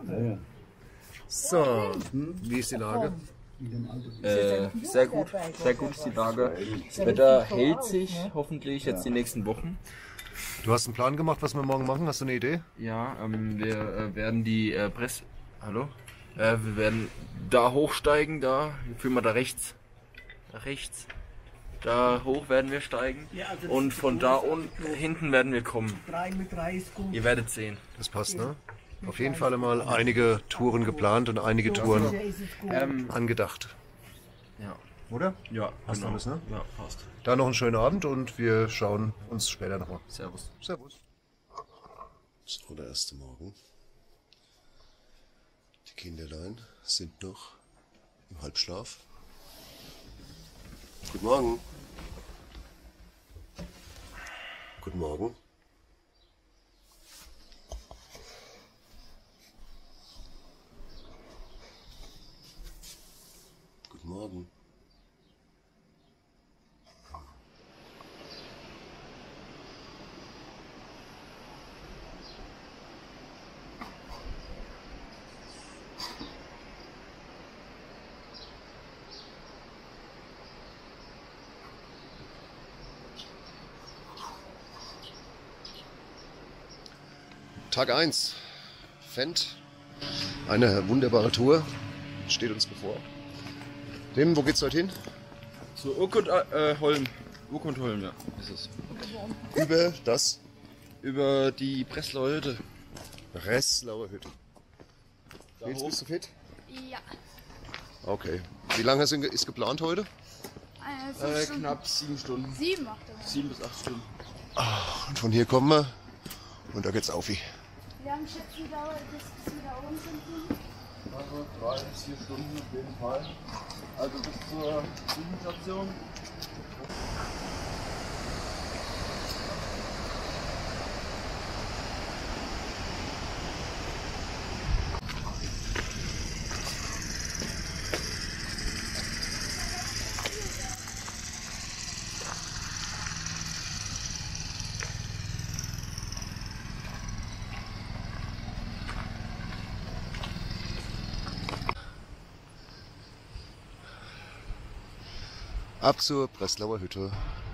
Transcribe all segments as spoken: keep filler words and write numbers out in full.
So, wie ist die Lage? Äh, sehr gut, sehr gut ist die Lage. Das Wetter hält sich hoffentlich jetzt die nächsten Wochen. Du hast einen Plan gemacht, was wir morgen machen? Hast du eine Idee? Ja, ähm, wir äh, werden die äh, Press... Hallo? Äh, wir werden da hochsteigen, da. Wie fühlen wir da rechts? Da rechts. Da hoch werden wir steigen. Und von da unten hinten werden wir kommen. Ihr werdet sehen. Das passt, ne? Auf jeden Fall mal einige Touren geplant und einige Touren Ähm, angedacht. ja. Oder? Ja, Passt genau. alles, ne? Ja, passt. Dann noch einen schönen Abend und wir schauen uns später nochmal. Servus. Servus. So, der erste Morgen. Die Kinderlein sind noch im Halbschlaf. Guten Morgen. Guten Morgen. Guten Morgen. Tag eins. Fendt. Eine wunderbare Tour steht uns bevor. Dem, wo geht's heute hin? So, Urkund äh, Holm. Urkund Holm, ja, ist es. Über das Über die Breslauer Hütte. Breslauer Hütte. Jetzt bist du fit? Ja. Okay. Wie lange ist ist geplant heute? Also Äh, knapp sieben Stunden. sieben macht er. Sieben bis acht Stunden. Und von hier kommen wir und da geht's auf. Wie. Wir haben schätzt, wie dauert das, bis wir da oben sind? Also drei bis vier Stunden auf jeden Fall. Also bis zur Zivilisation. Ab zur Breslauer Hütte.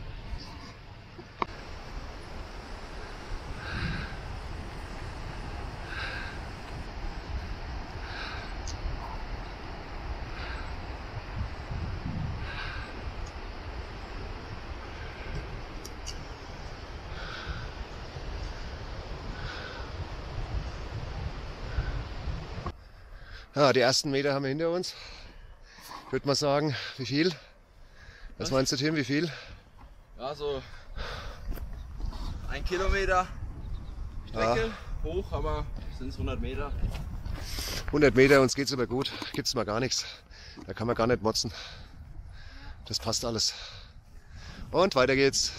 Ja, die ersten Meter haben wir hinter uns. Ich würde mal sagen, wie viel? Was meinst du, Tim, wie viel? Ja, so ein Kilometer Strecke Ah. hoch, aber sind es hundert Meter. hundert Meter, uns geht's aber gut. Gibt's mal gar nichts. Da kann man gar nicht motzen. Das passt alles. Und weiter geht's.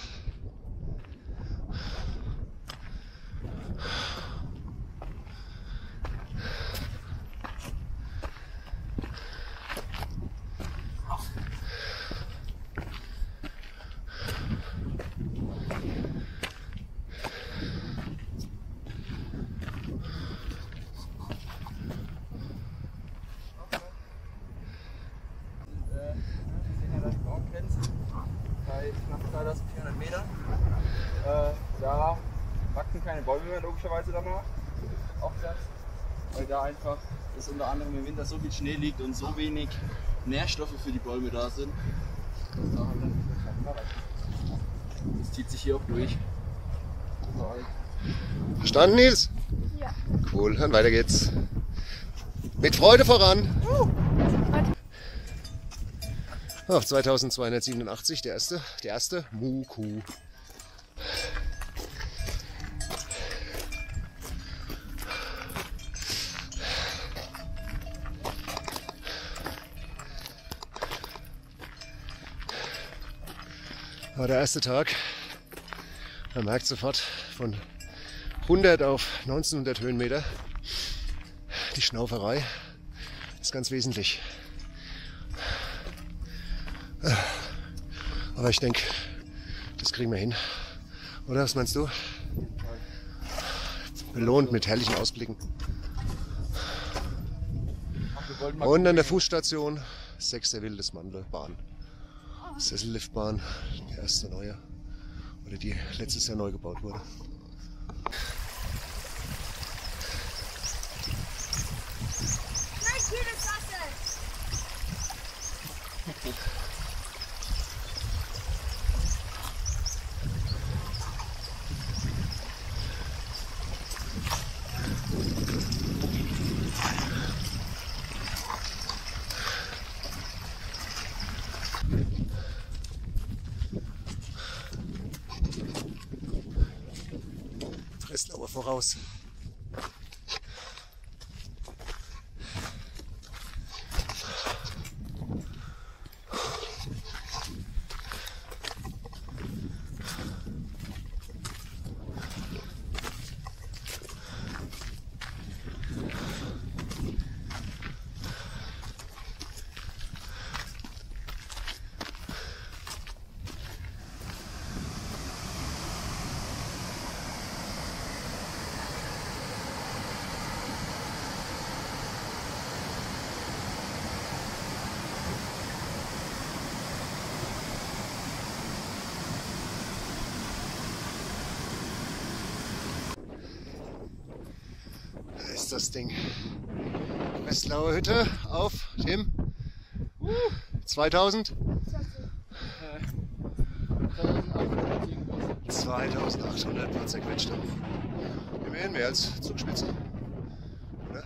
Bei knapp zweitausendvierhundert Metern. Äh, da wachsen keine Bäume mehr logischerweise danach. Aufwärts. Weil da einfach ist unter anderem im Winter so viel Schnee liegt und so wenig Nährstoffe für die Bäume da sind. Dass da halt dann das zieht sich hier auch durch. Verstanden, Nils? Ja. Cool, dann weiter geht's. Mit Freude voran. Oh, zweitausendzweihundertsiebenundachtzig, der erste, der erste Muku. War der erste Tag. Man merkt sofort von hundert auf neunzehnhundert Höhenmeter. Die Schnauferei ist ganz wesentlich. Aber ich denke, das kriegen wir hin. Oder was meinst du? Belohnt mit herrlichen Ausblicken. wollten mal Und an gucken. der Fußstation sechster Wildesmandle-Bahn. Sesselliftbahn, die erste neue. Oder die letztes Jahr neu gebaut wurde. Nein, kühles Wasser! Breslauer voraus. Da ist das Ding. Breslauer Hütte auf, Tim. zweitausend? zweitausendachthundert paar zerquetschte. Immerhin mehr als Zugspitze. Oder?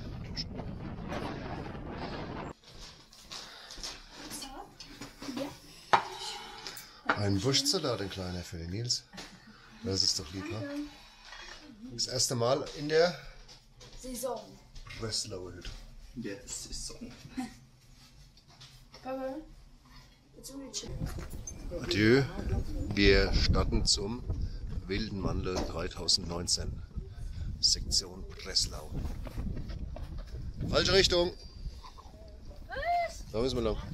Ein Wurstsalat, ein kleiner für den Nils. Das ist doch lieb, ha? Das erste Mal in der Saison. Breslauer Hütte. Der Saison. Papa, jetzt sind wir chillen. Adieu. Wir starten zum Wilden Mandel dreitausendneunzehn. Sektion Breslau. Falsche Richtung. Da müssen wir lang.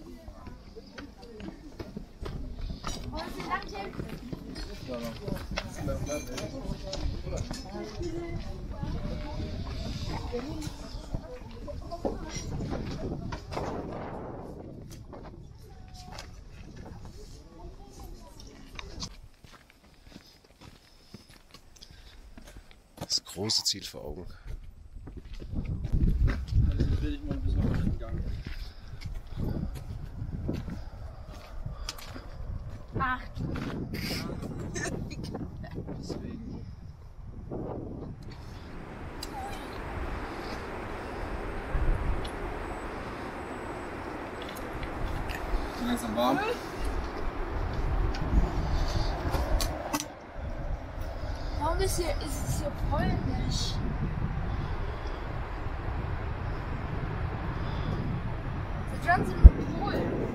Wo ist denn lang, Tim? Das große Ziel vor Augen. Jetzt will ich mal ein bisschen auf den Gang. Acht. Deswegen. Langsam warm. Warum ist, hier, ist es hier polnisch? Das Ganze mit Polen.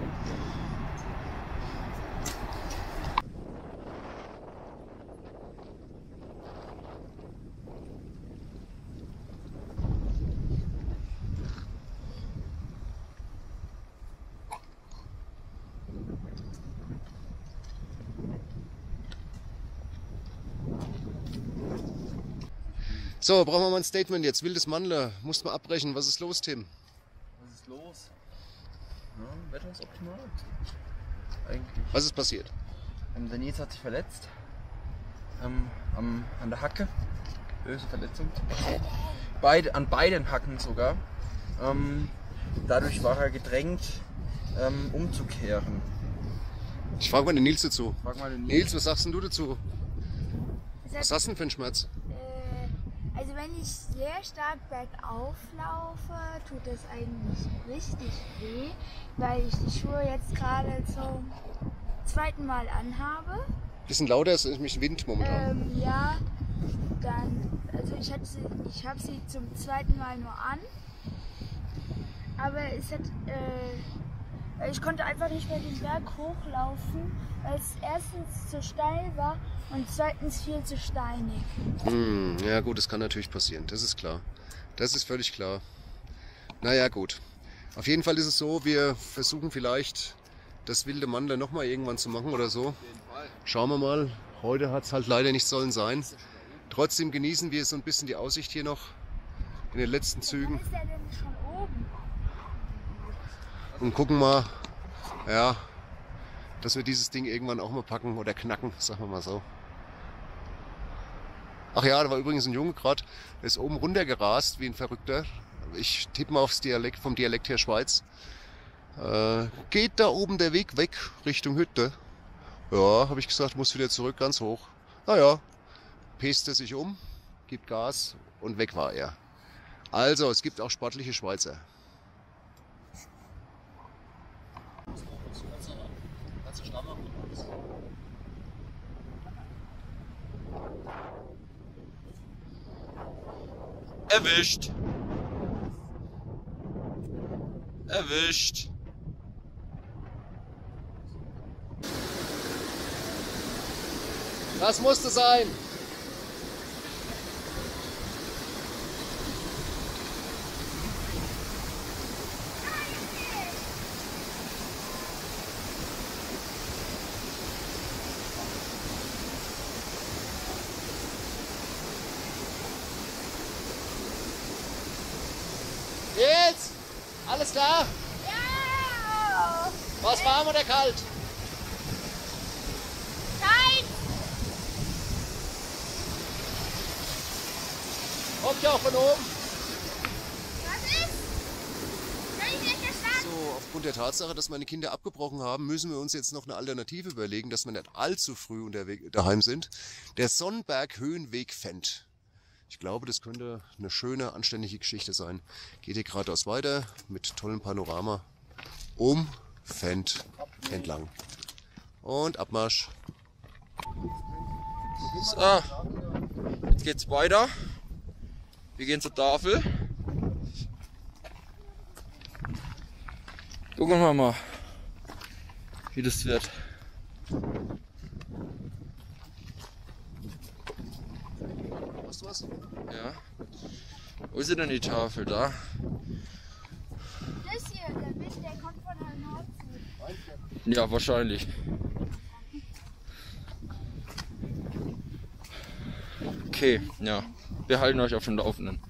So, brauchen wir mal ein Statement jetzt. Wildes Mandel, musst mal abbrechen. Was ist los, Tim? Was ist los? Ja, Wetter ist optimal. Eigentlich. Was ist passiert? Ähm, der Nils hat sich verletzt. Ähm, am, an der Hacke. Böse Verletzung. Beide, an beiden Hacken sogar. Ähm, dadurch war er gedrängt, ähm, umzukehren. Ich frage mal den Nils dazu. Frag mal den Nils, was sagst denn du dazu? Es Was hat, hast du denn für einen Schmerz? äh, also wenn ich sehr stark bergauf laufe, tut das eigentlich richtig weh, weil ich die Schuhe jetzt gerade zum zweiten Mal anhabe. Bisschen lauter, es ist nämlich Wind momentan. Ähm, ja, dann, also ich habe sie, ich habe sie zum zweiten Mal nur an, aber es hat, äh, ich konnte einfach nicht mehr den Berg hochlaufen, weil es erstens zu steil war und zweitens viel zu steinig. Hm, ja gut, das kann natürlich passieren, das ist klar. Das ist völlig klar. Naja gut, auf jeden Fall ist es so, wir versuchen vielleicht das wilde Mandel nochmal irgendwann zu machen oder so. Schauen wir mal, heute hat es halt leider nicht sollen sein. Trotzdem genießen wir so ein bisschen die Aussicht hier noch in den letzten Wann Zügen. ist der denn schon oben? und gucken mal, ja, dass wir dieses Ding irgendwann auch mal packen oder knacken, sagen wir mal so. Ach ja, da war übrigens ein Junge gerade, der ist oben runter gerast wie ein Verrückter. Ich tippe mal aufs Dialekt, vom Dialekt her Schweiz. Äh, geht da oben der Weg weg Richtung Hütte? Ja, habe ich gesagt, muss wieder zurück, ganz hoch. Naja, peste sich um, gibt Gas und weg war er. Also, es gibt auch sportliche Schweizer. Erwischt. Erwischt. Das musste sein. Jetzt! Alles klar? Ja! Was warm oder kalt? Nein! Kommt ja auch von oben. Was ist? Soll ich nicht verstanden? So, aufgrund der Tatsache, dass meine Kinder abgebrochen haben, müssen wir uns jetzt noch eine Alternative überlegen, dass wir nicht allzu früh unterwegs daheim sind. Der Sonnenberg Höhenweg Fendt. Ich glaube, das könnte eine schöne, anständige Geschichte sein. Geht hier geradeaus weiter mit tollem Panorama um Fendt entlang. Und Abmarsch. So, jetzt geht's weiter. Wir gehen zur Tafel. Gucken wir mal, wie das wird. Hast du was? Ja. Wo ist denn die Tafel da? Das hier, der Wind, der kommt von der Nordsee. Ja, wahrscheinlich. Okay, ja. Wir halten euch auf dem Laufenden.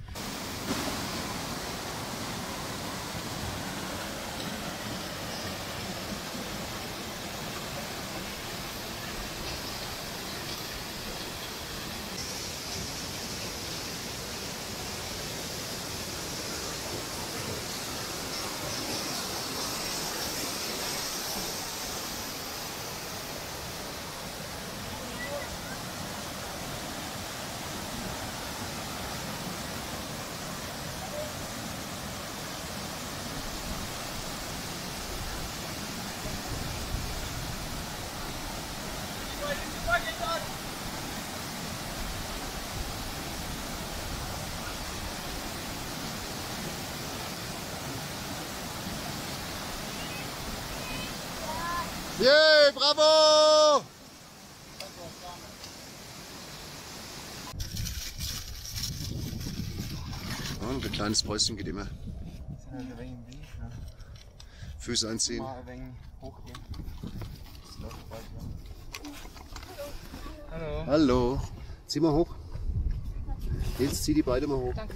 Yay, bravo! Und ein kleines Päuschen geht immer. Füße einziehen. Hallo. Hallo. Zieh mal hoch. Jetzt zieh die beide mal hoch. Danke.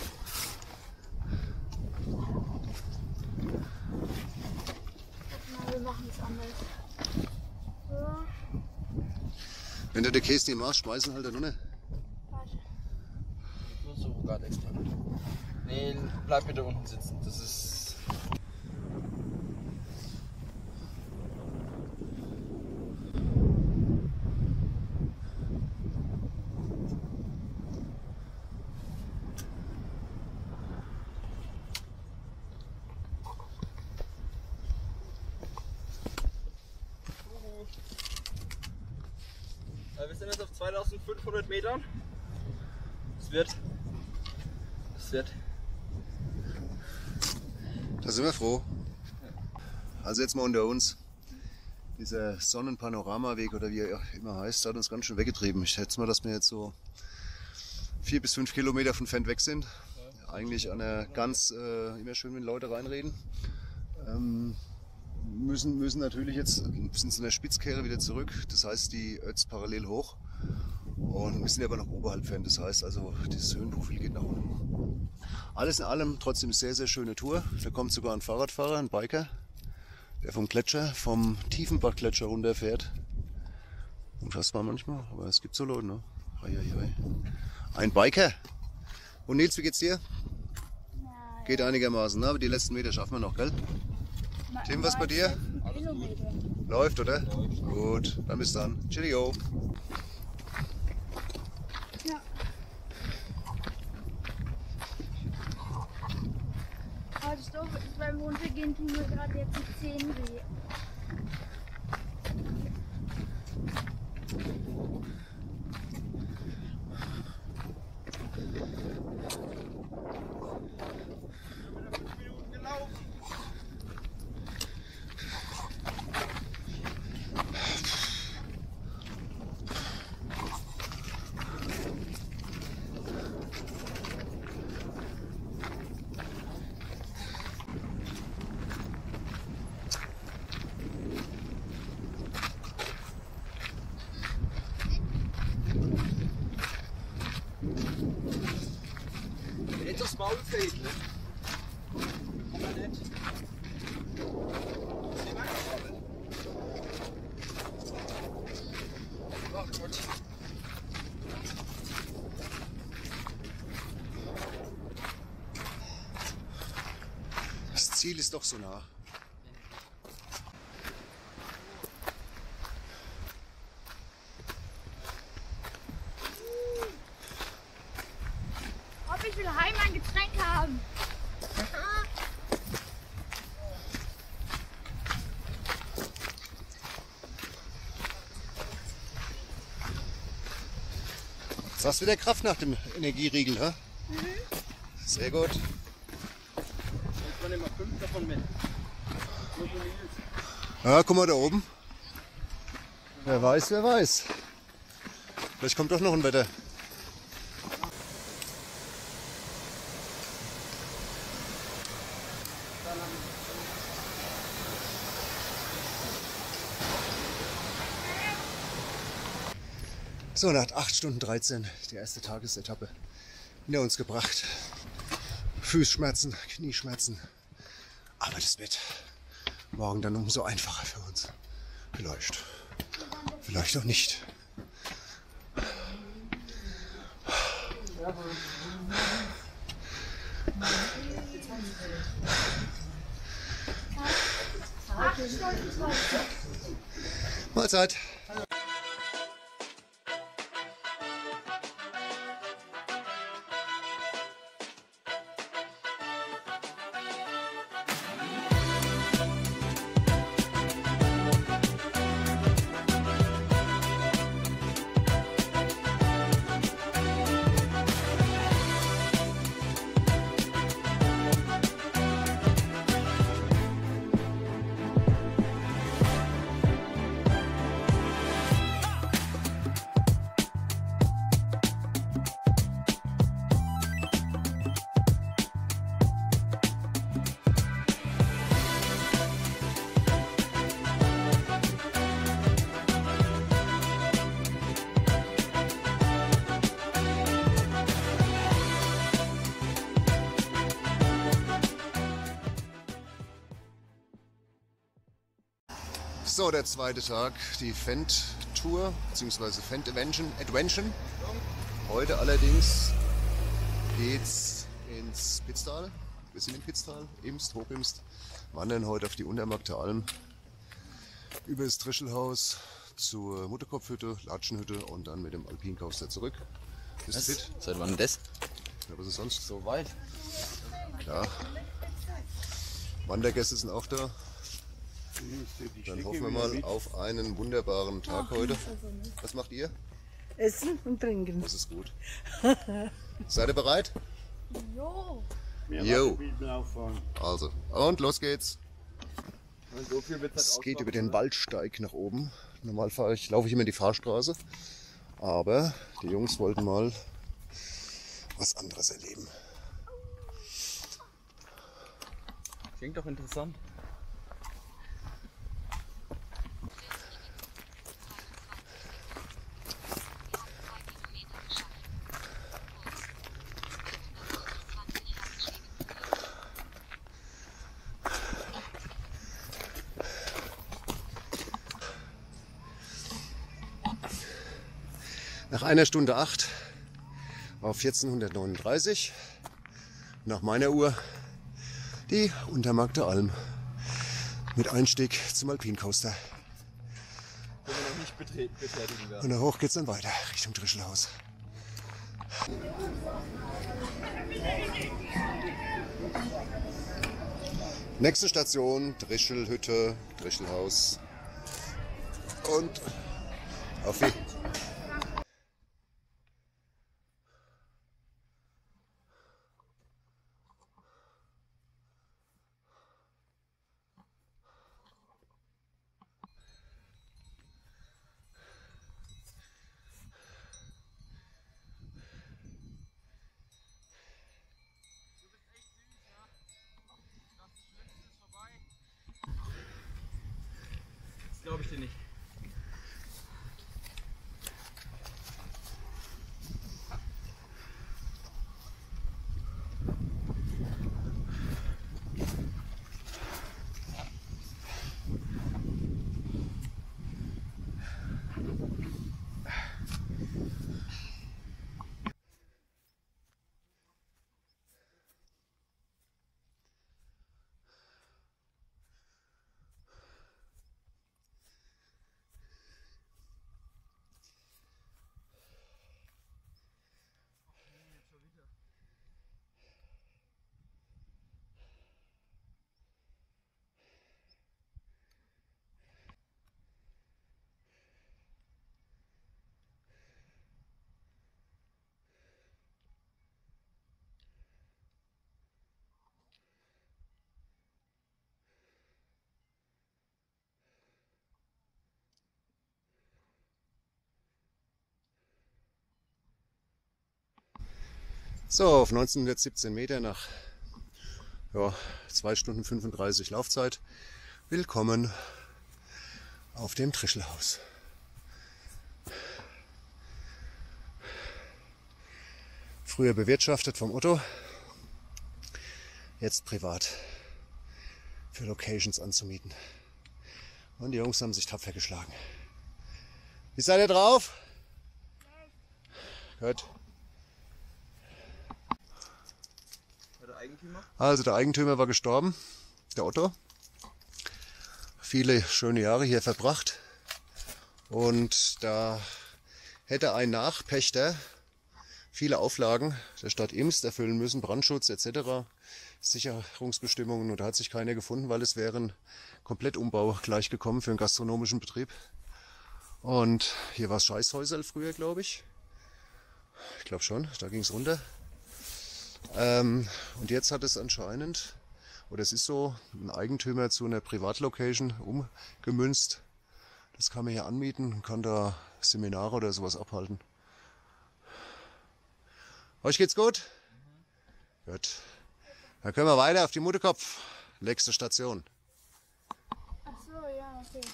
Wir machen es anders. So, Wenn du den Käse nicht machst, schmeißen halt da runter. warte. Nur so, gerade extra. Nee, bleib bitte unten sitzen. Das ist. Wir sind jetzt auf zweitausendfünfhundert Metern. Es wird. Es wird. Da sind wir froh. Also jetzt mal unter uns. Dieser Sonnenpanoramaweg oder wie er immer heißt, hat uns ganz schön weggetrieben. Ich schätze mal, dass wir jetzt so vier bis fünf Kilometer von Fendt weg sind. Eigentlich an der ganz, äh, immer schön, wenn Leute reinreden. Ähm, müssen, müssen natürlich jetzt, sind in der Spitzkehre wieder zurück. Das heißt, die Ötz parallel hoch. Und wir sind aber noch oberhalb Fendt. Das heißt also, dieses Höhenprofil geht nach unten. Alles in allem trotzdem sehr, sehr schöne Tour. Da kommt sogar ein Fahrradfahrer, ein Biker. der vom Gletscher, vom Tiefenbach-Gletscher runterfährt. Unfassbar manchmal, aber es gibt so Leute, ne? Hei, hei, hei. Ein Biker. Und Nils, wie geht's dir? Nein. Geht einigermaßen, ne? Aber die letzten Meter schaffen wir noch, gell? Tim, was bei dir? Kilometer. Läuft, oder? Gut, dann bis dann. Cheerio. Ja. Aber das Doofe ist, beim Runtergehen tun mir gerade jetzt die Zehen weh. Nicht das Maul fehlt, ne? Aber nicht. Ach Gott. Das Ziel ist doch so nah. Ob ich will heim ein Getränk haben. Jetzt hast du wieder Kraft nach dem Energieriegel, hä? Mhm. Sehr gut. Ich kann immer fünf davon mit. Ja, guck mal da oben. Wer weiß, wer weiß. Vielleicht kommt doch noch ein Wetter. So, nach acht Stunden dreizehn die erste Tagesetappe hinter uns gebracht. Fußschmerzen, Knieschmerzen. Aber das wird morgen dann umso einfacher für uns. Vielleicht. Vielleicht auch nicht. Mahlzeit. So, der zweite Tag, die Fendt-Tour, beziehungsweise Fendt-Advention. Advention. Heute allerdings geht's ins Pitztal. Wir sind im Pitztal, Imst, Hochimst. Wandern heute auf die Untermarkter Alm. Über das Trischelhaus zur Mutterkopfhütte, Latschenhütte und dann mit dem Alpincoaster zurück. Bist du fit? Seit wann das? Ja, was ist sonst? So weit. Klar. Wandergäste sind auch da. Dann hoffen wir mal auf einen wunderbaren Tag heute. Was macht ihr? Essen und trinken. Das ist gut. Seid ihr bereit? Jo. Jo. Also, und los geht's. Und so viel wird's Es halt geht ausmachen, über den ne? Waldsteig nach oben. Normal fahre ich, laufe ich immer die Fahrstraße. Aber die Jungs wollten mal was anderes erleben. Klingt doch interessant. Nach einer Stunde acht auf vierzehnhundertneununddreißig, nach meiner Uhr, die Untermarkter Alm mit Einstieg zum Alpine Coaster. Den wir noch nicht betreten, betätigen werden. Und da hoch geht's dann weiter Richtung Drischelhaus. Nächste Station, Drischelhütte, Drischelhaus. Und auf wie. Glaube ich dir nicht. So, auf neunzehnhundertsiebzehn Meter nach ja, zwei Stunden fünfunddreißig Laufzeit. Willkommen auf dem Drischelhaus. Früher bewirtschaftet vom Otto, jetzt privat für Locations anzumieten. Und die Jungs haben sich tapfer geschlagen. Wie seid ihr drauf? Gut. Also der Eigentümer war gestorben, der Otto. Viele schöne Jahre hier verbracht. Und da hätte ein Nachpächter viele Auflagen der Stadt Imst erfüllen müssen, Brandschutz et cetera, Sicherungsbestimmungen. Und da hat sich keiner gefunden, weil es wäre ein Komplettumbau gleich gekommen für einen gastronomischen Betrieb. Und hier war es Scheißhäuserl früher, glaube ich. Ich glaube schon, da ging es runter. Ähm, und jetzt hat es anscheinend, oder es ist so, ein Eigentümer zu einer Privatlocation umgemünzt. Das kann man hier anmieten und kann da Seminare oder sowas abhalten. Euch geht's gut? Mhm. Gut. Dann können wir weiter auf die Mutterkopf. Nächste Station. Ach so, ja, okay.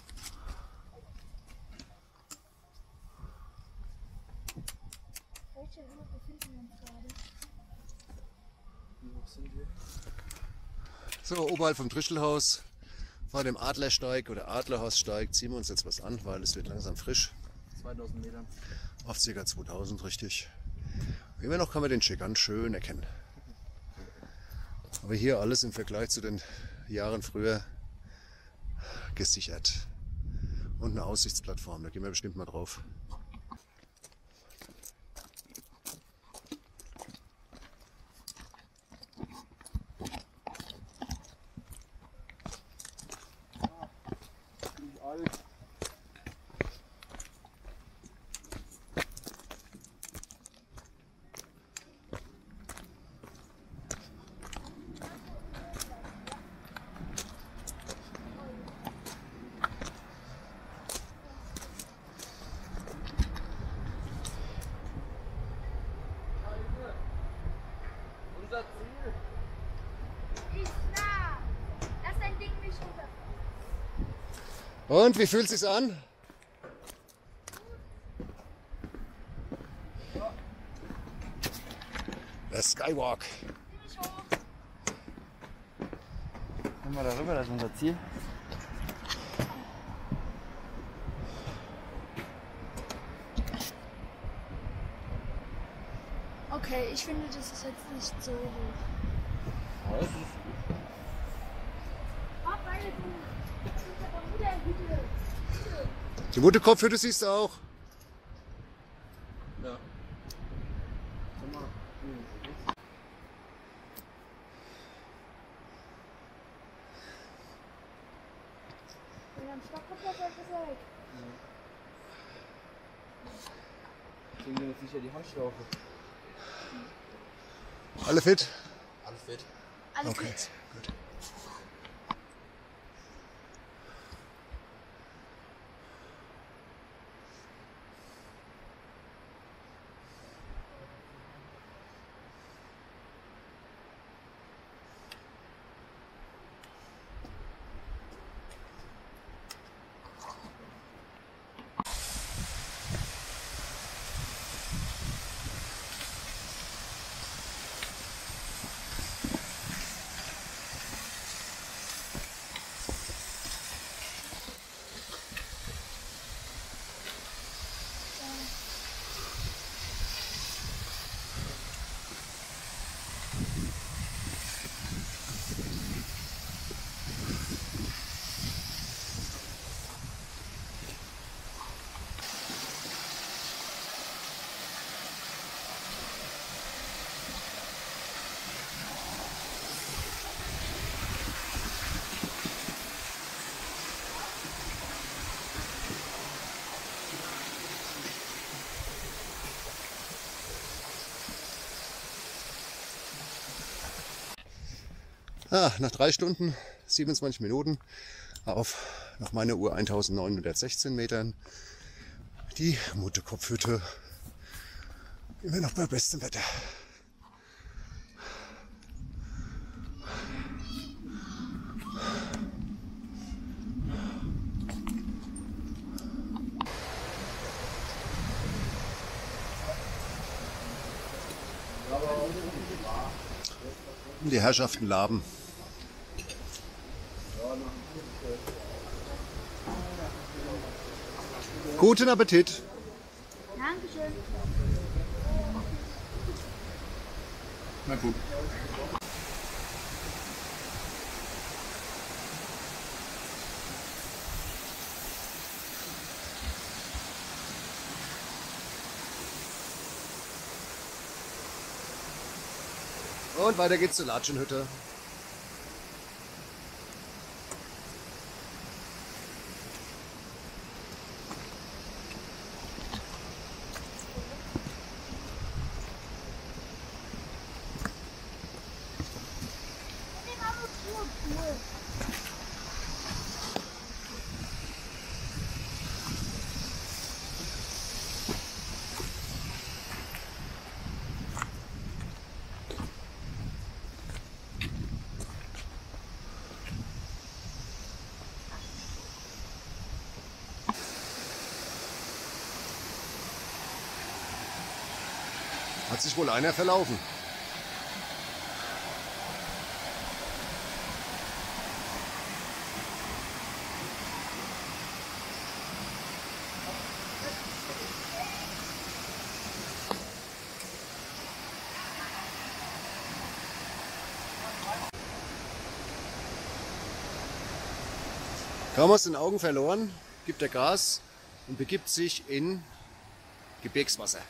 Welche Höhe befinden wir uns gerade? So, oberhalb vom Drischelhaus, vor dem Adlersteig oder Adlerhaussteig, ziehen wir uns jetzt was an, weil es wird langsam frisch. zweitausend Metern. Auf ca. zweitausend, richtig. Immer noch kann man den Schick ganz schön erkennen. Aber hier alles im Vergleich zu den Jahren früher gesichert. Und eine Aussichtsplattform, da gehen wir bestimmt mal drauf. Und wie fühlt es sich an? Der Skywalk. Gehen wir da rüber, das ist unser Ziel. Äh, ich finde, das ist jetzt nicht so hoch. Ja, das ist Die Mutterkopfhütte siehst du auch. ja. Sag mal, hm. Wenn er am Stock kommt, dann ist er weg. Deswegen sind jetzt sicher die Handschlaufe. Alle fit? Alles fit. Alles Okay, gut. gut. Ah, nach drei Stunden, siebenundzwanzig Minuten auf nach meiner Uhr eintausendneunhundertsechzehn Metern die Mutterkopfhütte. Immer noch bei bestem Wetter. Und die Herrschaften laben. Guten Appetit! Dankeschön. Na gut. Und weiter geht's zur Latschenhütte. Hat sich wohl einer verlaufen. Kaum aus den Augen verloren, gibt er Gas und begibt sich in Gebirgswasser.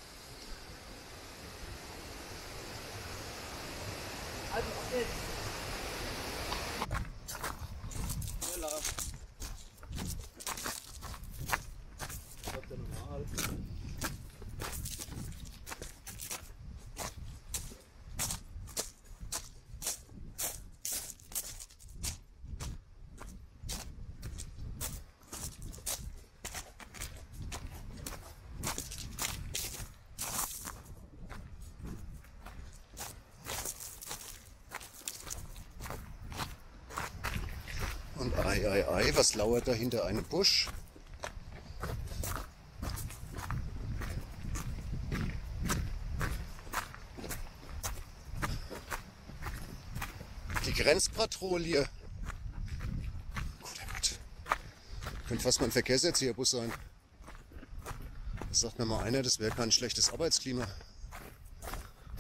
Und ei, ei, ei, was lauert da hinter einem Busch? Die Grenzpatrouille. Gut, gut. Könnte fast mal ein Verkehrserzieherbus sein. Das sagt mir mal einer, das wäre kein schlechtes Arbeitsklima.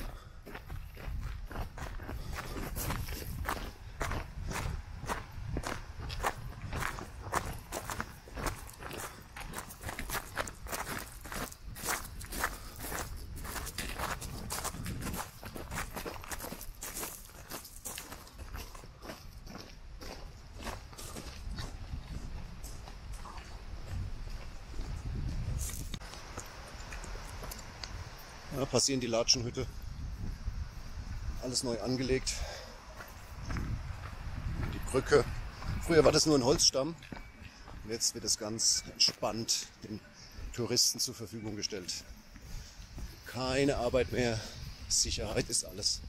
Ja, passieren die Latschenhütte. Alles neu angelegt. Die Brücke. Früher war das nur ein Holzstamm. Und jetzt wird es ganz entspannt den Touristen zur Verfügung gestellt. Keine Arbeit mehr. Sicherheit ist alles.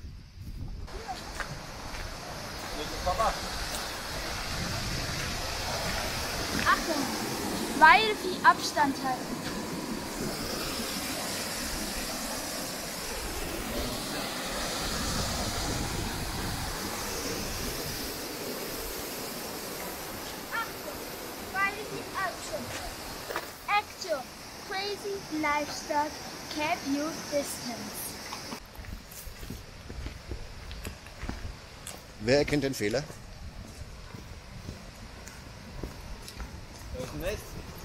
Achtung! Weil wir Abstand halten. Achtung! Weil wir Abstand halten. Action! Crazy Livestock Keep Your Distance. Wer erkennt den Fehler? Da ist ein Nest.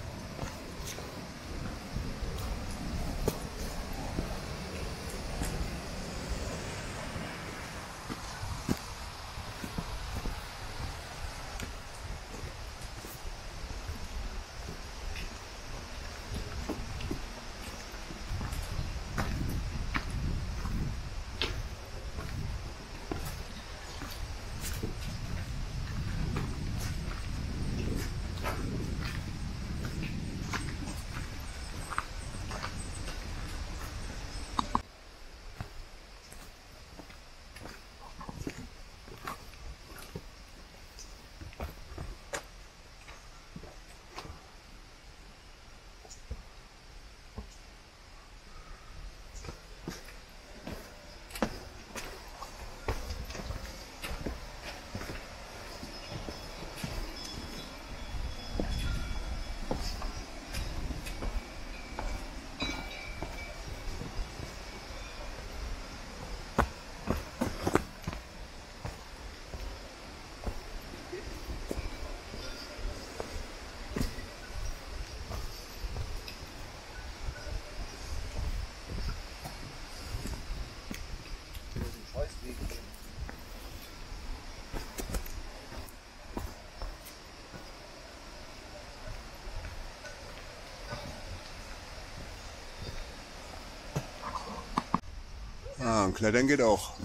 Ah, und Klettern geht auch.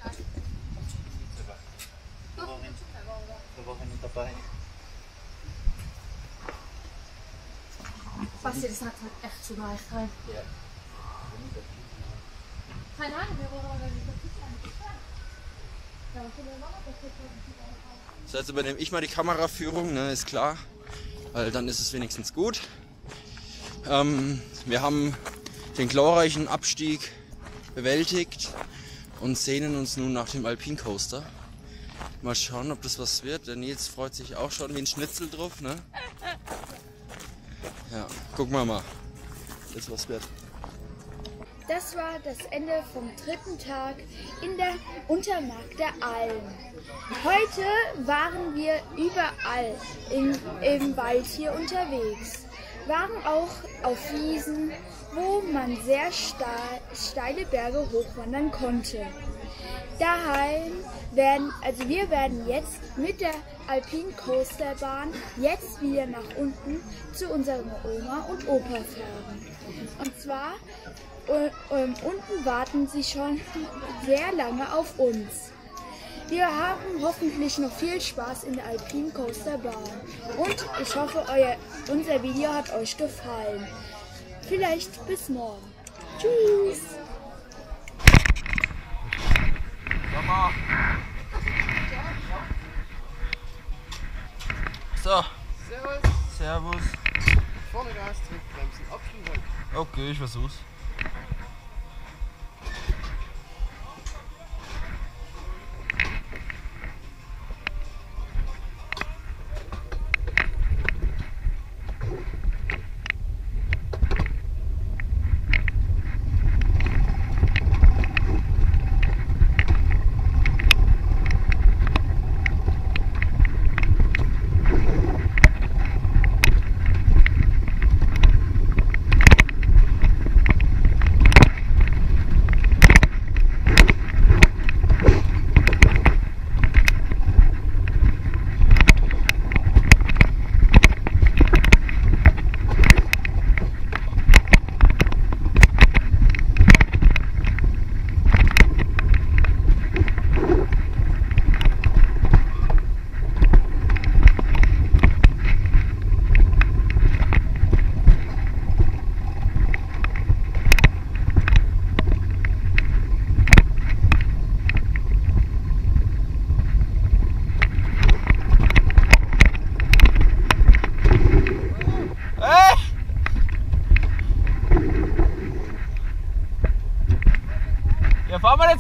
Da war ich nicht dabei. Basti, das hat halt echt zu leicht rein. Ja. Keine Ahnung, wir wollen aber nicht So, jetzt übernehme ich mal die Kameraführung, ne, ist klar. Weil dann ist es wenigstens gut. Ähm, wir haben den glorreichen Abstieg bewältigt und sehnen uns nun nach dem Alpine Coaster. Mal schauen, ob das was wird. Der Nils freut sich auch schon wie ein Schnitzel drauf, ne? Ja, gucken wir mal, ob das was wird. Das war das Ende vom dritten Tag in der Untermark der Alm. Heute waren wir überall im, im Wald hier unterwegs. Waren auch auf Wiesen, wo man sehr steile Berge hochwandern konnte. Daheim werden, also wir werden jetzt mit der Alpine Coaster Bahn jetzt wieder nach unten zu unserem Oma und Opa fahren. Und zwar und unten warten sie schon sehr lange auf uns. Wir haben hoffentlich noch viel Spaß in der Alpine Coaster Bahn. Und ich hoffe, euer, unser Video hat euch gefallen. Vielleicht bis morgen. Tschüss! So. Servus. Servus. Vorne Gas, Trittbremsen, Abstand halten. Okay, ich versuch's.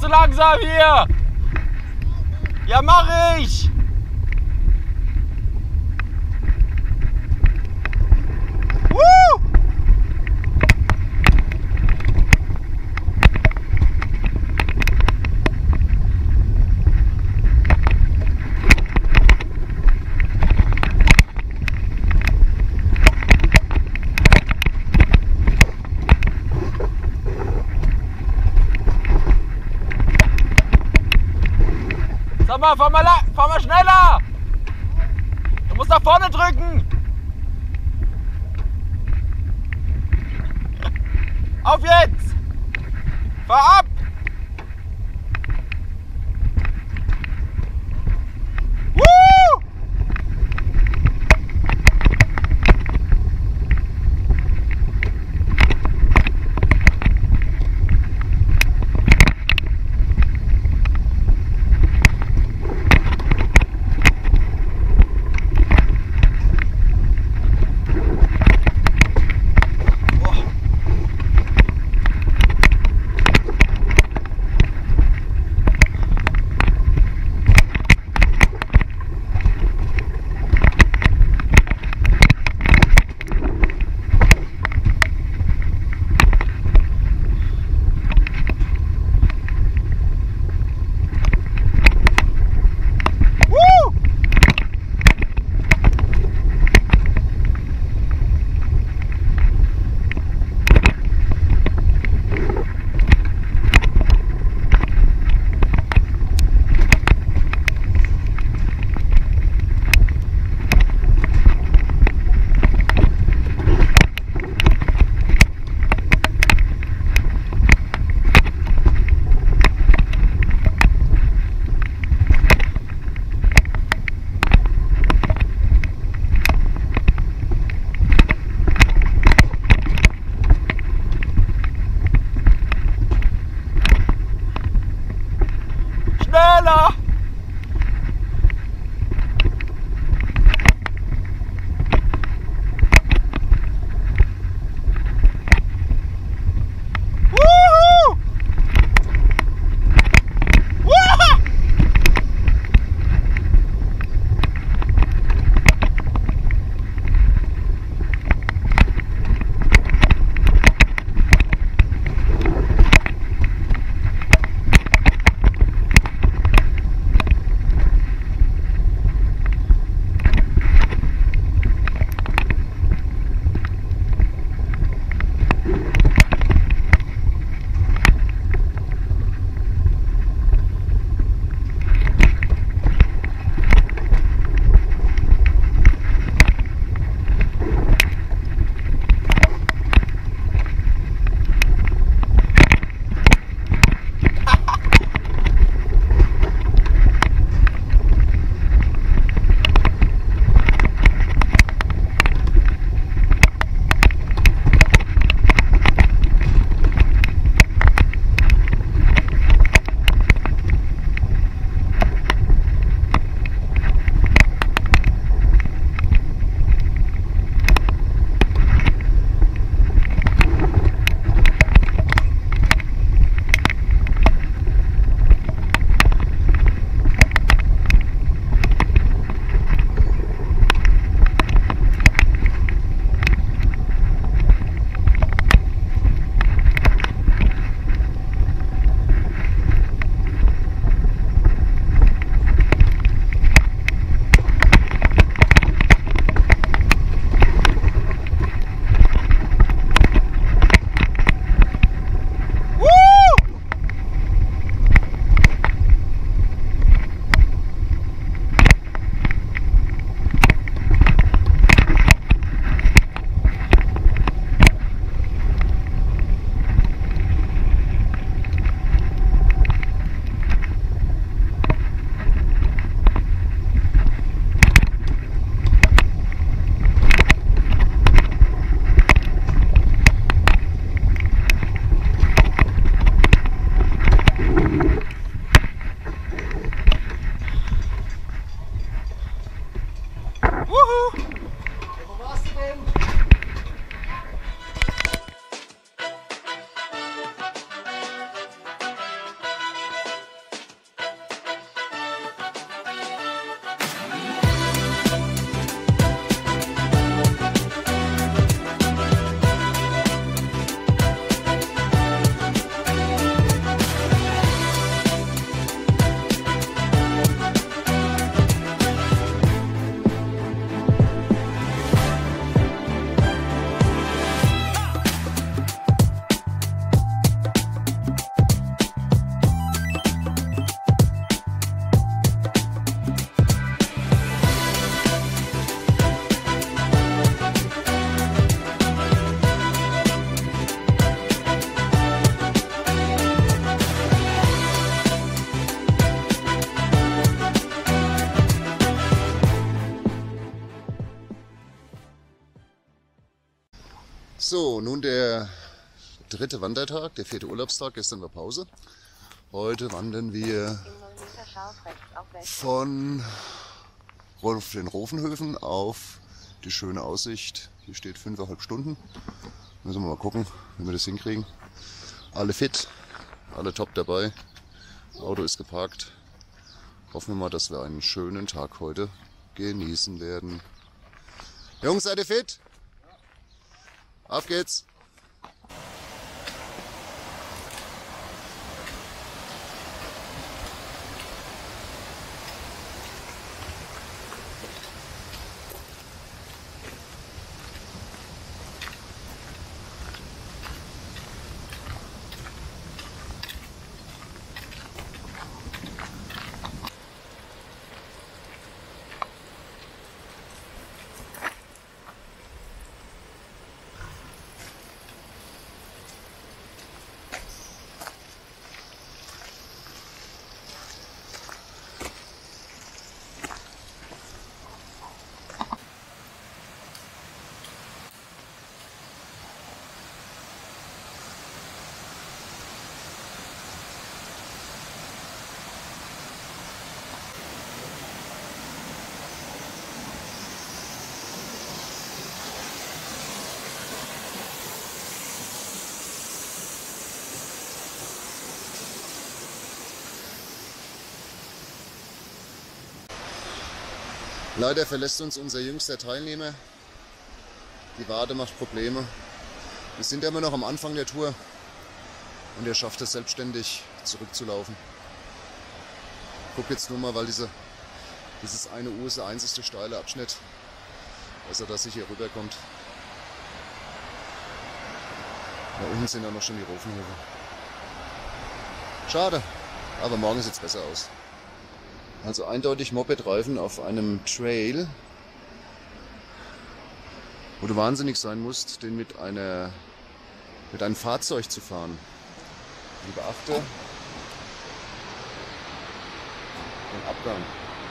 zu langsam hier! Ja, mach ich! Woo! Sag mal, fahr mal, fahr mal schneller! Du musst nach vorne drücken! Auf jetzt! Fahr ab! Woo! Schneller! Wuhu! Wuhu! So, nun der dritte Wandertag, der vierte Urlaubstag. Gestern war Pause. Heute wandern wir von den Rofenhöfen auf die schöne Aussicht. Hier steht fünfeinhalb Stunden. Müssen wir mal gucken, wie wir das hinkriegen. Alle fit, alle top dabei. Auto ist geparkt. Hoffen wir mal, dass wir einen schönen Tag heute genießen werden. Jungs, seid ihr fit? Auf geht's! Leider verlässt uns unser jüngster Teilnehmer. Die Wade macht Probleme. Wir sind ja immer noch am Anfang der Tour und er schafft es selbstständig zurückzulaufen. Guck jetzt nur mal, weil diese, dieses eine Uhr ist der einzigste steile Abschnitt, dass er da sicher rüberkommt. Da unten sind ja noch schon die Rofenhöfe. Schade, aber morgen sieht es besser aus. Also eindeutig Mopedreifen auf einem Trail, wo du wahnsinnig sein musst, den mit, einer, mit einem Fahrzeug zu fahren. Und beachte den Abgang.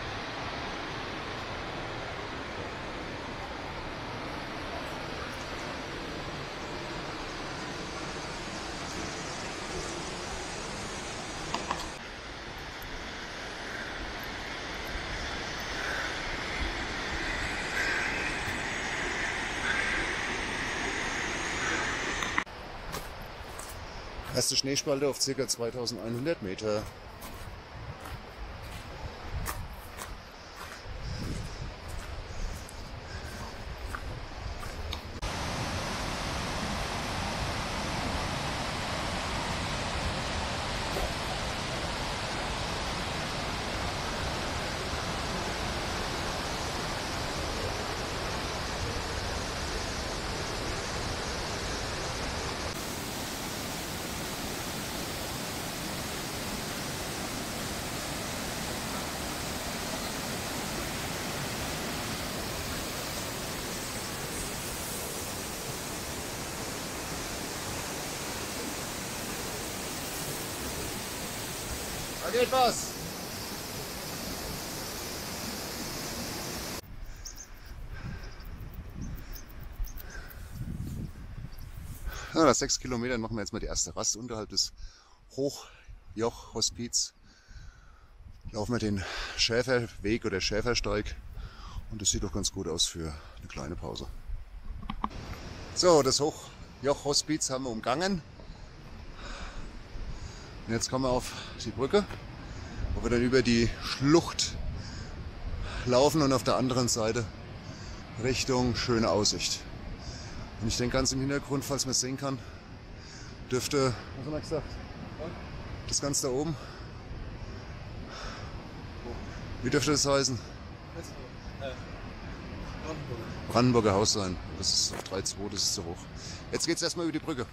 Erste Schneespalte auf ca. zweitausendeinhundert Meter. Da geht was! Ja, nach sechs Kilometern machen wir jetzt mal die erste Rast unterhalb des Hochjoch-Hospiz. Laufen wir den Schäferweg oder Schäfersteig und das sieht doch ganz gut aus für eine kleine Pause. So, das Hochjoch-Hospiz haben wir umgangen. Und jetzt kommen wir auf die Brücke, wo wir dann über die Schlucht laufen und auf der anderen Seite Richtung schöne Aussicht. Und ich denke, ganz im Hintergrund, falls man es sehen kann, dürfte, was haben wir gesagt, das Ganze da oben, wie dürfte das heißen? Brandenburger Haus sein. Das ist auf drei Komma zwei, das ist zu hoch. Jetzt geht es erstmal über die Brücke.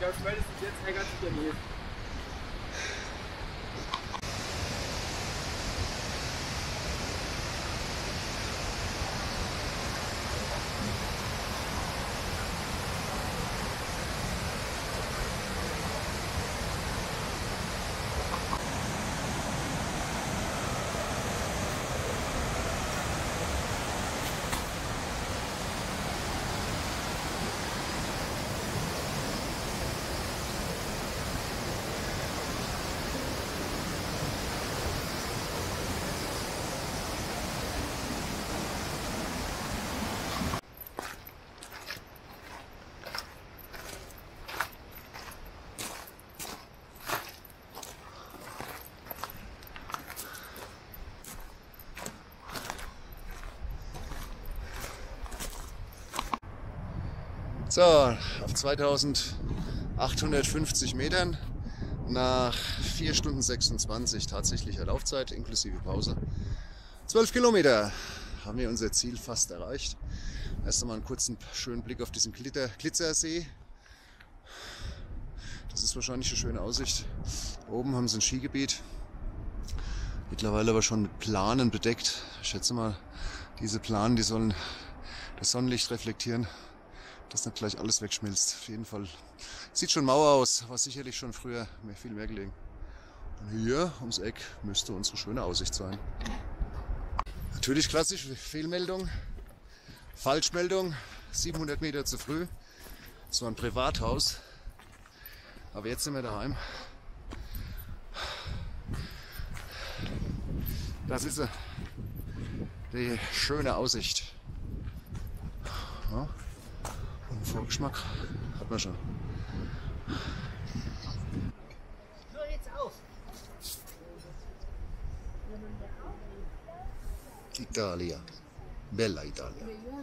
Ja, spätestens jetzt ärgert sich der Nils. So, auf zweitausendachthundertfünfzig Metern nach vier Stunden sechsundzwanzig tatsächlicher Laufzeit inklusive Pause. zwölf Kilometer haben wir unser Ziel fast erreicht. Erst einmal einen kurzen schönen Blick auf diesen Glitter, Glitzersee. Das ist wahrscheinlich eine schöne Aussicht. Oben haben sie ein Skigebiet. Mittlerweile aber schon mit Planen bedeckt. Ich schätze mal, diese Planen, die sollen das Sonnenlicht reflektieren, dass nicht gleich alles wegschmilzt. Auf jeden Fall sieht schon mau aus, war sicherlich schon früher mehr, viel mehr gelegen. Und hier ums Eck müsste unsere schöne Aussicht sein. Natürlich klassisch, Fehlmeldung, Falschmeldung, siebenhundert Meter zu früh. Das war ein Privathaus, aber jetzt sind wir daheim. Das ist sie, die schöne Aussicht. Ja. Und einen Vorgeschmack hat man schon. So jetzt auf. Italia. Bella Italia.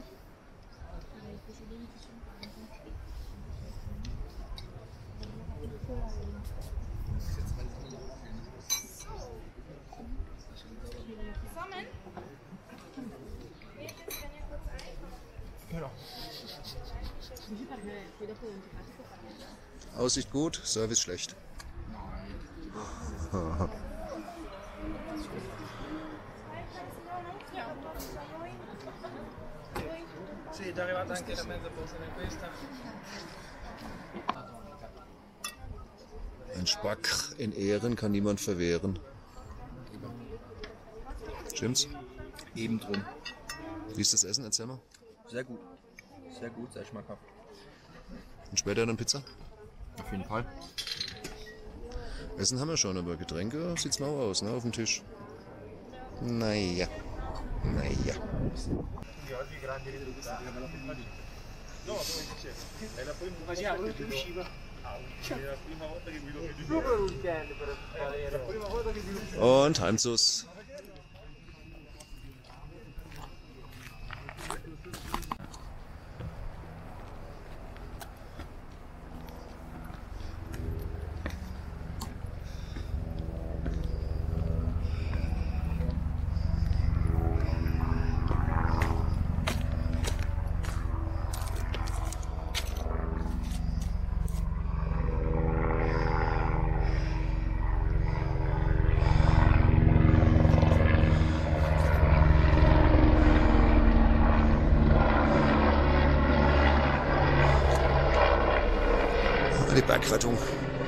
Aussicht gut, Service schlecht. Sì, è arrivata anche la mezza porzione questa. Ein Spack in Ehren kann niemand verwehren. Stimmt's? Eben drum. Wie ist das Essen? Erzähl mal. Sehr gut. Sehr gut, sehr schmackhaft. Und später dann Pizza? Auf jeden Fall. Essen haben wir schon, aber Getränke sieht's mau aus, ne, auf dem Tisch. Naja. Naja. Und Heimsus. Die Bergrettung.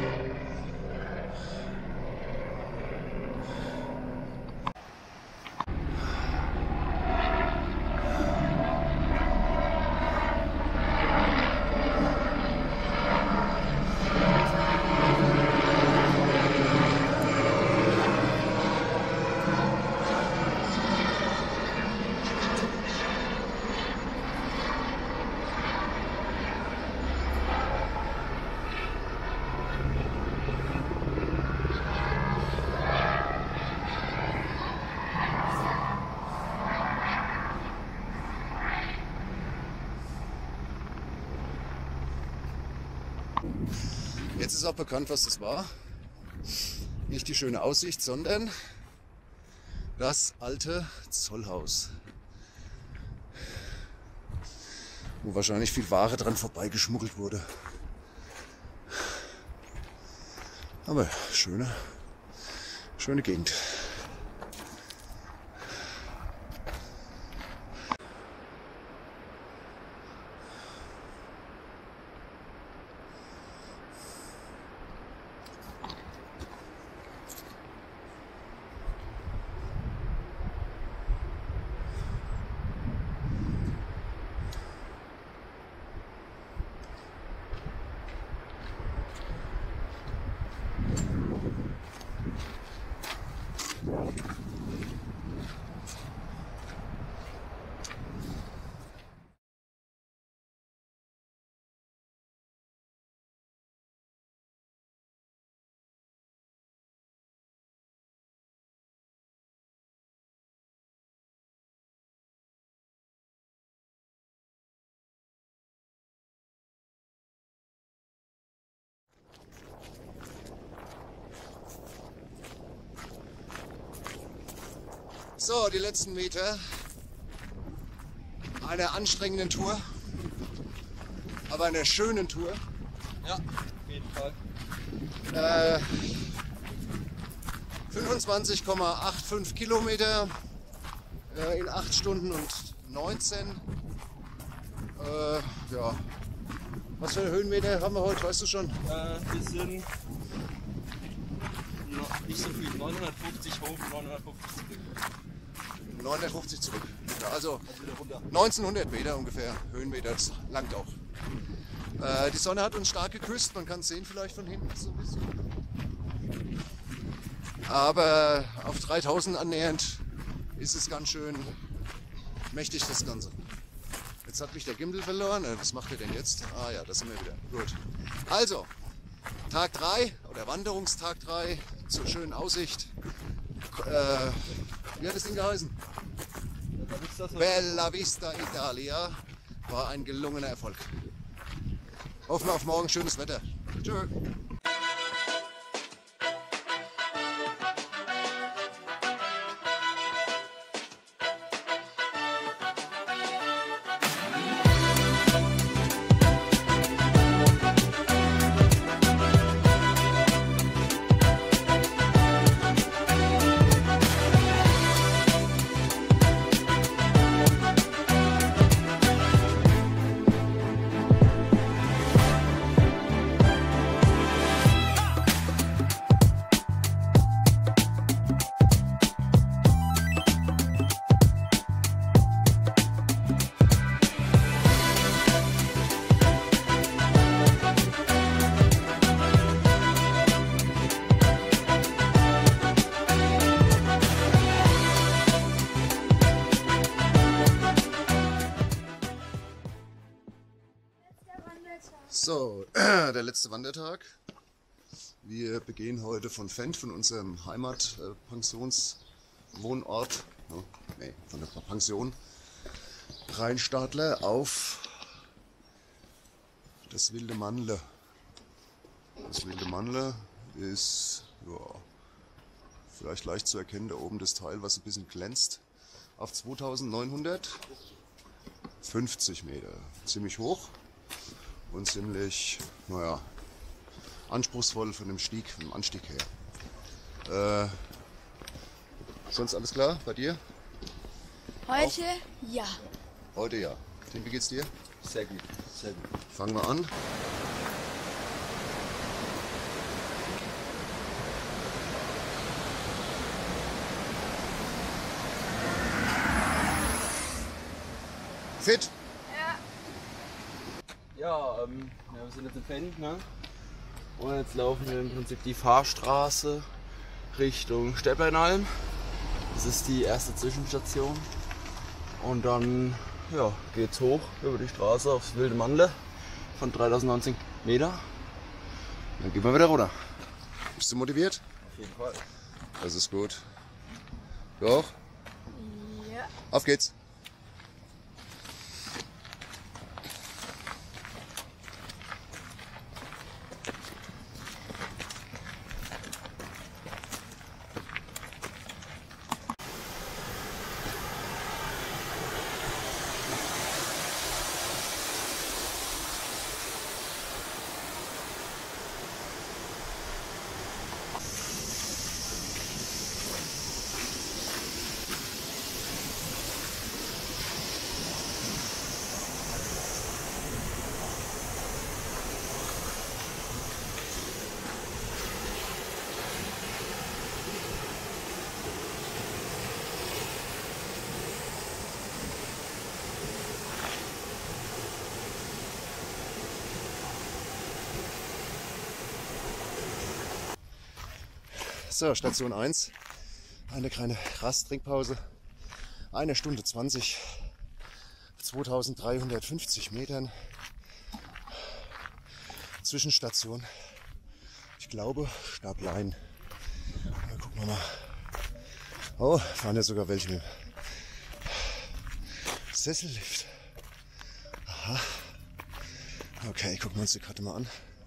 Jetzt ist auch bekannt, was das war. Nicht die schöne Aussicht, sondern das alte Zollhaus. Wo wahrscheinlich viel Ware dran vorbeigeschmuggelt wurde. Aber schöne, schöne Gegend. So, die letzten Meter einer anstrengenden Tour, aber einer schönen Tour. Ja, auf jeden Fall. Äh, fünfundzwanzig Komma fünfundachtzig Kilometer äh, in acht Stunden und neunzehn. Äh, ja. Was für Höhenmeter haben wir heute, weißt du schon? Äh, wir sind noch nicht so viel, neunhundertfünfzig hoch, neunhundertfünfzig zurück. neunhundertfünfzig zurück. Ja, also Also wieder runter. neunzehnhundert Meter ungefähr, Höhenmeter, das langt auch. Äh, die Sonne hat uns stark geküsst, man kann es sehen vielleicht von hinten so ein bisschen. Aber auf dreitausend annähernd ist es ganz schön mächtig das Ganze. Jetzt hat mich der Gimbal verloren, äh, was macht er denn jetzt? Ah ja, da sind wir wieder, gut. Also, Tag drei oder Wanderungstag drei zur schönen Aussicht. Äh, wie hat das Ding geheißen? Dann ist das so. Bella Vista Italia war ein gelungener Erfolg. Hoffen wir auf morgen schönes Wetter. Tschö. So, der letzte Wandertag. Wir begehen heute von Fendt, von unserem Heimatpensionswohnort, no, nee, von der Pension Rheinstadler auf das Wilde Mannle. Das Wilde Mannle ist ja, vielleicht leicht zu erkennen, da oben das Teil, was ein bisschen glänzt, auf zweitausendneunhundertfünfzig Meter. Ziemlich hoch. Und ziemlich, naja, anspruchsvoll von dem Stieg, vom Anstieg her. Äh, sonst alles klar bei dir? Heute ja. Heute ja. Tim, wie geht's dir? Sehr gut, sehr gut. Fangen wir an. Fit? Ja, ähm, ja, wir sind jetzt in Fendt, ne? Und jetzt laufen wir im Prinzip die Fahrstraße Richtung Steppernalm. Das ist die erste Zwischenstation. Und dann ja, geht's hoch über die Straße aufs Wilde Mannle von dreitausendneunzehn Meter. Dann gehen wir wieder runter. Bist du motiviert? Auf jeden Fall. Das ist gut. Du auch? Ja. Auf geht's! So, Station eins. Eine kleine Rast-Trinkpause. Eine Stunde zwanzig. zweitausenddreihundertfünfzig Metern. Zwischenstation. Ich glaube, Stablein. Da gucken wir mal. Oh, fahren ja sogar welche mit dem Sessellift. Aha. Okay, gucken wir uns die Karte mal an.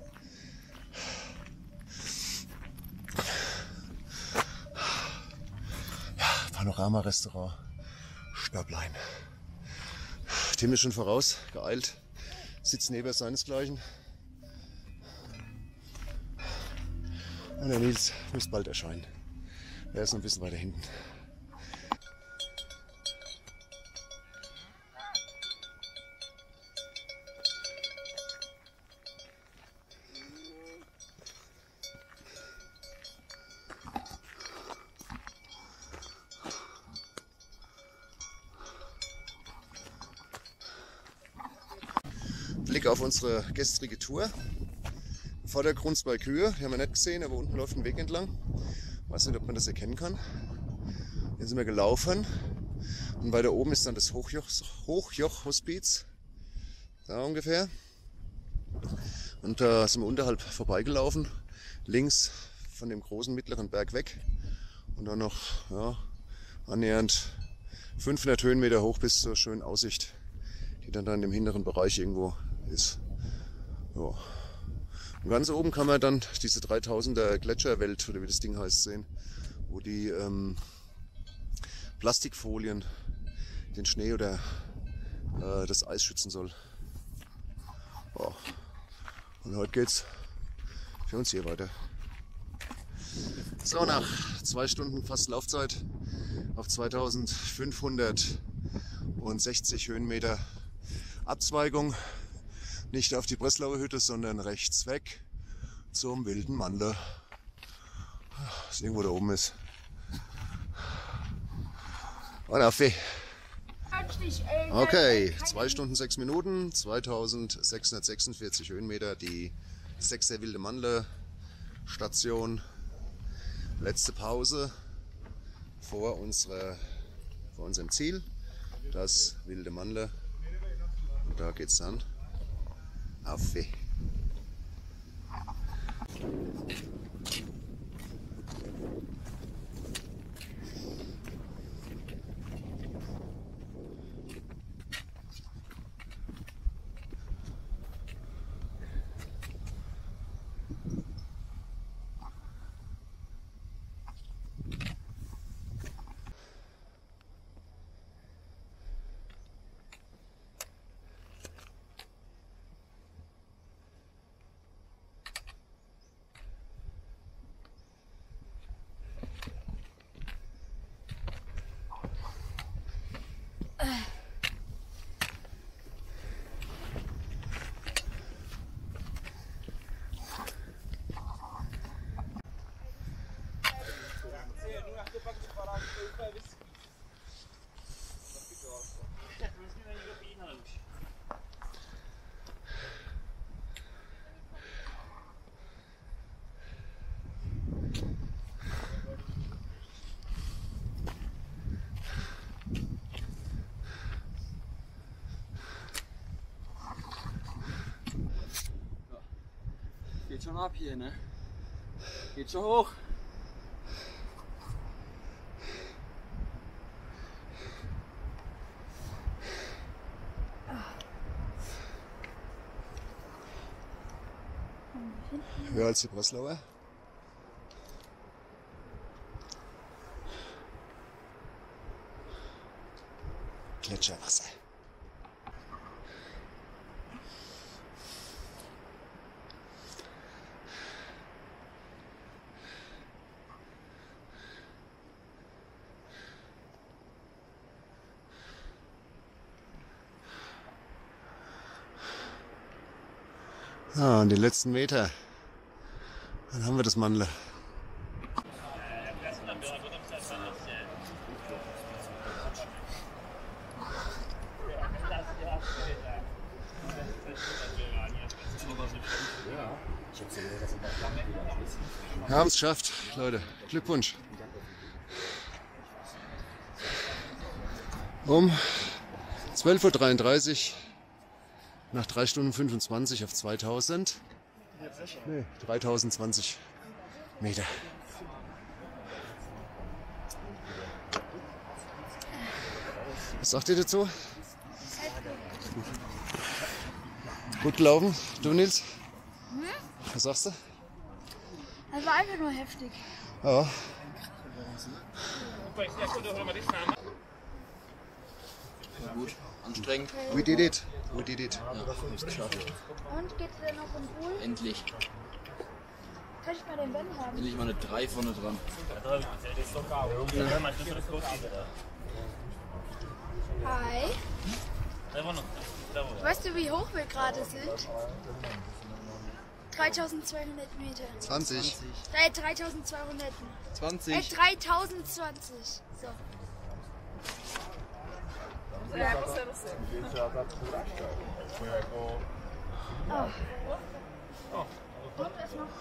Ja, Panorama-Restaurant. Stablein. Tim ist schon voraus, geeilt. Sitzt neben seinesgleichen. Und der Nils muss bald erscheinen. Er ist noch ein bisschen weiter hinten. Blick auf unsere gestrige Tour. Im Vordergrund zwei Kühe, die haben wir nicht gesehen, aber unten läuft ein Weg entlang. Ich weiß nicht, ob man das erkennen kann. Hier sind wir gelaufen und weiter oben ist dann das Hochjoch, Hochjoch-Hospiz. Da ungefähr. Und da sind wir unterhalb vorbeigelaufen, links von dem großen mittleren Berg weg. Und dann noch ja, annähernd fünfhundert Höhenmeter hoch bis zur schönen Aussicht, die dann, dann im hinteren Bereich irgendwo ist. Ja. Und ganz oben kann man dann diese dreitausender Gletscherwelt, oder wie das Ding heißt, sehen, wo die ähm, Plastikfolien den Schnee oder äh, das Eis schützen soll. Ja. Und heute geht's für uns hier weiter. So, nach zwei Stunden fast Laufzeit auf zweitausendfünfhundertsechzig Höhenmeter Abzweigung. Nicht auf die Breslauer Hütte, sondern rechts weg zum Wilden Mandler. Das irgendwo da oben ist. Und auf weh. Okay, zwei Stunden sechs Minuten, zweitausendsechshundertsechsundvierzig Höhenmeter, die sechster Wilde Mandler Station. Letzte Pause vor, unserer, vor unserem Ziel, das Wilde Mandler. Und da geht's dann auf weh. Geht schon ab hier, ne? Geht schon hoch. Höher als die Breslauer. Gletscherwasser. Ah, und die letzten Meter. Dann haben wir das Mandler. Wir haben es geschafft, Leute. Glückwunsch. Um zwölf Uhr dreiunddreißig nach drei Stunden fünfundzwanzig auf zweitausend. Nee, dreitausendzwanzig Meter. Was sagt ihr dazu? Gut gelaufen, du Nils? Hm? Was sagst du? Das war einfach nur heftig. Ja. Ja, gut, anstrengend. We did it. We did it. Ja, hab's geschafft. Und geht's denn noch im Pool? Endlich. Kann ich mal den Ben haben? Endlich mal eine drei vorne dran. Hi. Weißt du, wie hoch wir gerade sind? dreitausendzweihundert Meter. zwanzig. Äh, dreitausendzweihundert. Äh, zwanzig. dreitausendzwanzig. So. Oh. Und was noch?